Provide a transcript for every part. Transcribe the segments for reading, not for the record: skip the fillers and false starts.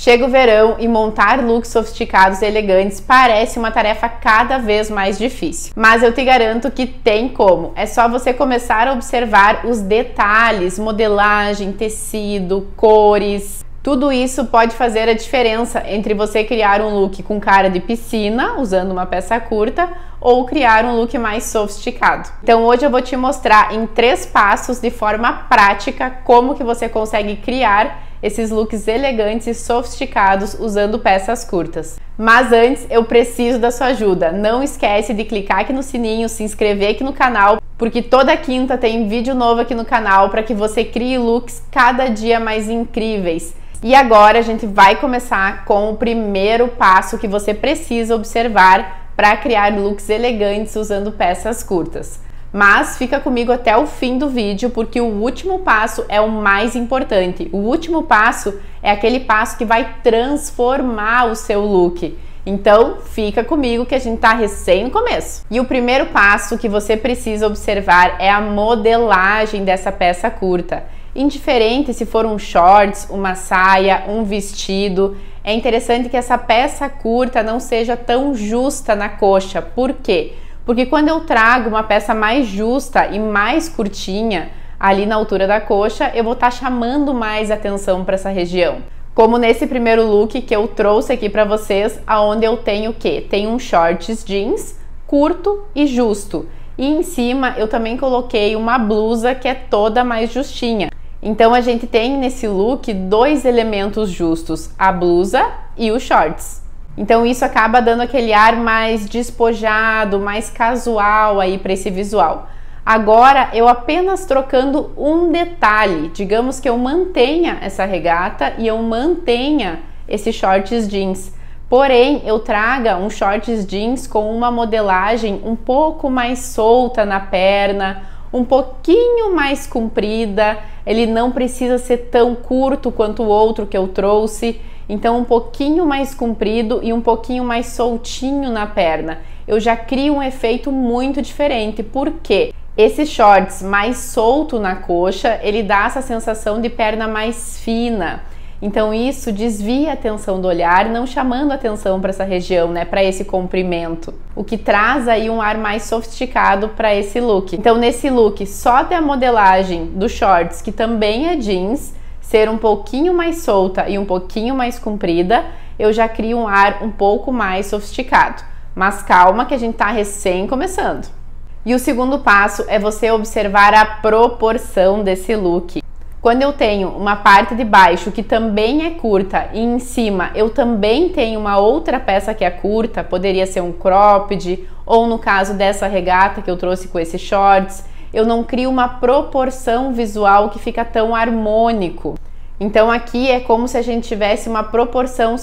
Chega o verão e montar looks sofisticados e elegantes parece uma tarefa cada vez mais difícil. Mas eu te garanto que tem como. É só você começar a observar os detalhes, modelagem, tecido, cores. Tudo isso pode fazer a diferença entre você criar um look com cara de piscina, usando uma peça curta, ou criar um look mais sofisticado. Então hoje eu vou te mostrar em 3 passos, de forma prática, como que você consegue criar esses looks elegantes e sofisticados usando peças curtas. Mas antes, eu preciso da sua ajuda. Não esquece de clicar aqui no sininho, se inscrever aqui no canal, porque toda quinta tem vídeo novo aqui no canal para que você crie looks cada dia mais incríveis. E agora a gente vai começar com o primeiro passo que você precisa observar para criar looks elegantes usando peças curtas. Mas fica comigo até o fim do vídeo, porque o último passo é o mais importante. O último passo é aquele passo que vai transformar o seu look. Então, fica comigo que a gente tá recém no começo. E o primeiro passo que você precisa observar é a modelagem dessa peça curta. Indiferente se for um shorts, uma saia, um vestido, é interessante que essa peça curta não seja tão justa na coxa. Por quê? Porque quando eu trago uma peça mais justa e mais curtinha, ali na altura da coxa, eu vou estar chamando mais atenção para essa região. Como nesse primeiro look que eu trouxe aqui para vocês, aonde eu tenho o quê? Tenho um shorts jeans curto e justo. E em cima eu também coloquei uma blusa que é toda mais justinha. Então a gente tem nesse look 2 elementos justos, a blusa e os shorts. Então isso acaba dando aquele ar mais despojado, mais casual aí para esse visual. Agora eu apenas trocando um detalhe, digamos que eu mantenha essa regata e eu mantenha esse shorts jeans. Porém, eu traga um shorts jeans com uma modelagem um pouco mais solta na perna, um pouquinho mais comprida, ele não precisa ser tão curto quanto o outro que eu trouxe, então um pouquinho mais comprido e um pouquinho mais soltinho na perna. Eu já crio um efeito muito diferente, porque esse shorts mais solto na coxa, ele dá essa sensação de perna mais fina. Então isso desvia a atenção do olhar, não chamando atenção para essa região, né, para esse comprimento, o que traz aí um ar mais sofisticado para esse look. Então nesse look, só da modelagem do shorts, que também é jeans, ser um pouquinho mais solta e um pouquinho mais comprida, eu já crio um ar um pouco mais sofisticado. Mas calma que a gente tá recém começando. E o segundo passo é você observar a proporção desse look. Quando eu tenho uma parte de baixo que também é curta e em cima eu também tenho uma outra peça que é curta, poderia ser um cropped ou no caso dessa regata que eu trouxe com esses shorts, eu não crio uma proporção visual que fica tão harmônico. Então aqui é como se a gente tivesse uma proporção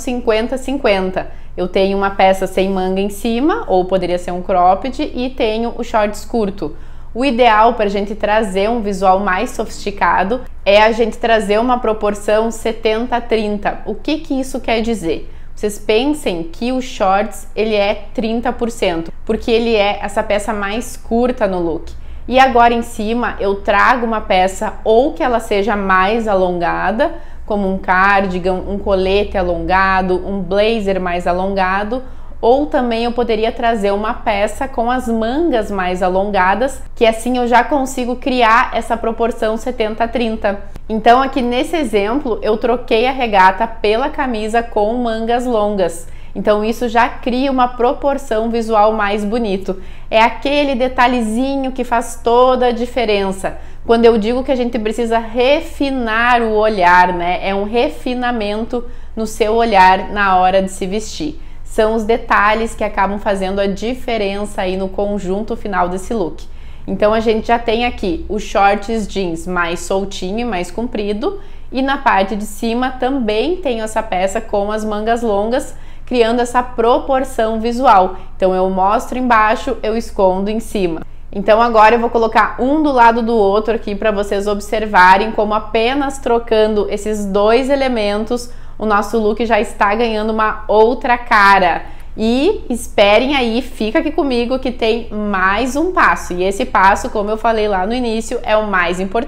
50-50. Eu tenho uma peça sem manga em cima, ou poderia ser um cropped, e tenho o shorts curto. O ideal para a gente trazer um visual mais sofisticado é a gente trazer uma proporção 70-30. O que isso quer dizer? Vocês pensem que o shorts ele é 30%, porque ele é essa peça mais curta no look. E agora em cima eu trago uma peça ou que ela seja mais alongada, como um cardigan, um colete alongado, um blazer mais alongado, ou também eu poderia trazer uma peça com as mangas mais alongadas, que assim eu já consigo criar essa proporção 70-30. Então aqui nesse exemplo eu troquei a regata pela camisa com mangas longas. Então isso já cria uma proporção visual mais bonito. É aquele detalhezinho que faz toda a diferença. Quando eu digo que a gente precisa refinar o olhar, né? É um refinamento no seu olhar na hora de se vestir. São os detalhes que acabam fazendo a diferença aí no conjunto final desse look. Então a gente já tem aqui o shorts jeans mais soltinho e mais comprido, e na parte de cima também tenho essa peça com as mangas longas, criando essa proporção visual. Então eu mostro embaixo, eu escondo em cima. Então agora eu vou colocar um do lado do outro aqui para vocês observarem como apenas trocando esses 2 elementos o nosso look já está ganhando uma outra cara. E esperem aí, fica aqui comigo que tem mais um passo. E esse passo, como eu falei lá no início, é o mais importante.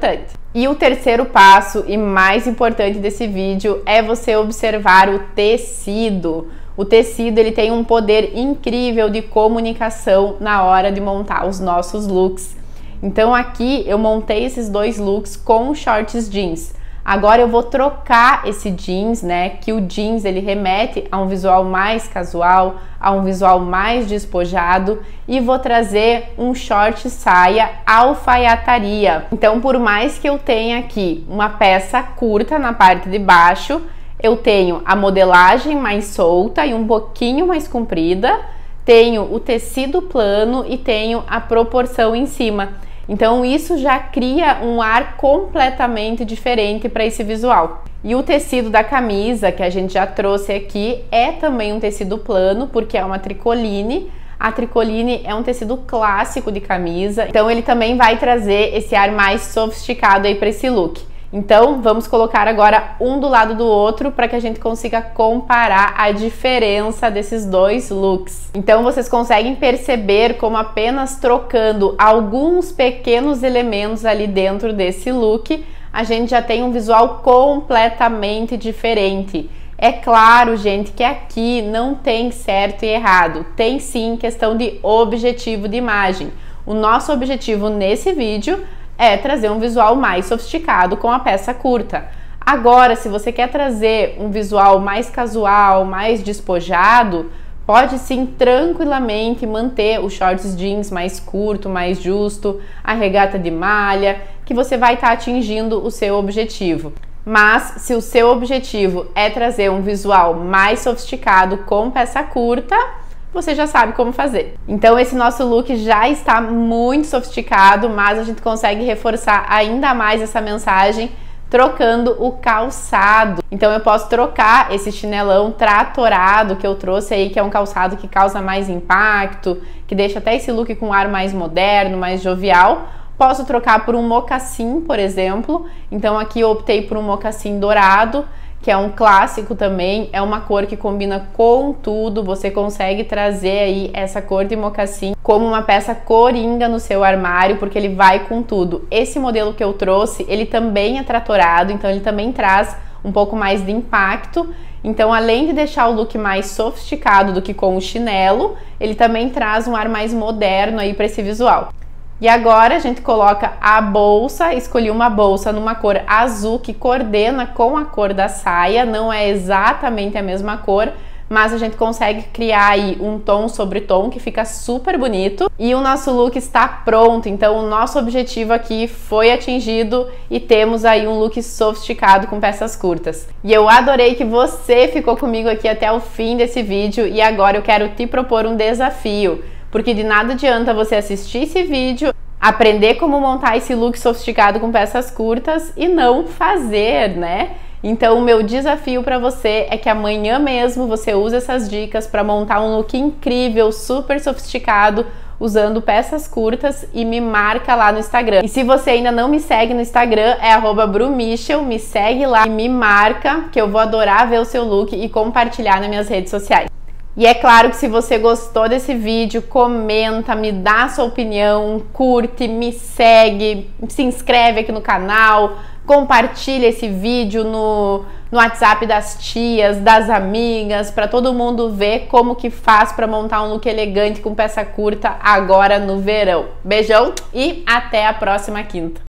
E o terceiro passo e mais importante desse vídeo é você observar o tecido. O tecido, ele tem um poder incrível de comunicação na hora de montar os nossos looks. Então aqui eu montei esses dois looks com shorts jeans. Agora eu vou trocar esse jeans, né? Que o jeans ele remete a um visual mais casual, a um visual mais despojado, e vou trazer um short saia alfaiataria. Então, por mais que eu tenha aqui uma peça curta na parte de baixo, eu tenho a modelagem mais solta e um pouquinho mais comprida, tenho o tecido plano e tenho a proporção em cima. Então isso já cria um ar completamente diferente para esse visual. E o tecido da camisa, que a gente já trouxe aqui, é também um tecido plano, porque é uma tricoline. A tricoline é um tecido clássico de camisa, então ele também vai trazer esse ar mais sofisticado aí para esse look. Então, vamos colocar agora um do lado do outro para que a gente consiga comparar a diferença desses dois looks. Então, vocês conseguem perceber como apenas trocando alguns pequenos elementos ali dentro desse look, a gente já tem um visual completamente diferente. É claro, gente, que aqui não tem certo e errado, tem sim questão de objetivo de imagem. O nosso objetivo nesse vídeo é trazer um visual mais sofisticado com a peça curta. Agora, se você quer trazer um visual mais casual, mais despojado, pode sim tranquilamente manter os shorts jeans mais curto, mais justo, a regata de malha, que você vai estar atingindo o seu objetivo. Mas se o seu objetivo é trazer um visual mais sofisticado com peça curta, você já sabe como fazer. Então esse nosso look já está muito sofisticado, mas a gente consegue reforçar ainda mais essa mensagem trocando o calçado. Então eu posso trocar esse chinelão tratorado que eu trouxe aí, que é um calçado que causa mais impacto, que deixa até esse look com um ar mais moderno, mais jovial. Posso trocar por um mocassim, por exemplo. Então aqui eu optei por um mocassim dourado, que é um clássico também, é uma cor que combina com tudo, você consegue trazer aí essa cor de mocassim como uma peça coringa no seu armário, porque ele vai com tudo. Esse modelo que eu trouxe, ele também é tratorado, então ele também traz um pouco mais de impacto. Então, além de deixar o look mais sofisticado do que com o chinelo, ele também traz um ar mais moderno aí para esse visual. E agora a gente coloca a bolsa, escolhi uma bolsa numa cor azul que coordena com a cor da saia, não é exatamente a mesma cor, mas a gente consegue criar aí um tom sobre tom que fica super bonito. E o nosso look está pronto, então o nosso objetivo aqui foi atingido e temos aí um look sofisticado com peças curtas. E eu adorei que você ficou comigo aqui até o fim desse vídeo e agora eu quero te propor um desafio. Porque de nada adianta você assistir esse vídeo, aprender como montar esse look sofisticado com peças curtas e não fazer, né? Então o meu desafio para você é que amanhã mesmo você use essas dicas para montar um look incrível, super sofisticado, usando peças curtas e me marca lá no Instagram. E se você ainda não me segue no Instagram, é @brumichel, me segue lá e me marca, que eu vou adorar ver o seu look e compartilhar nas minhas redes sociais. E é claro que se você gostou desse vídeo, comenta, me dá sua opinião, curte, me segue, se inscreve aqui no canal, compartilha esse vídeo no WhatsApp das tias, das amigas, para todo mundo ver como que faz para montar um look elegante com peça curta agora no verão. Beijão e até a próxima quinta!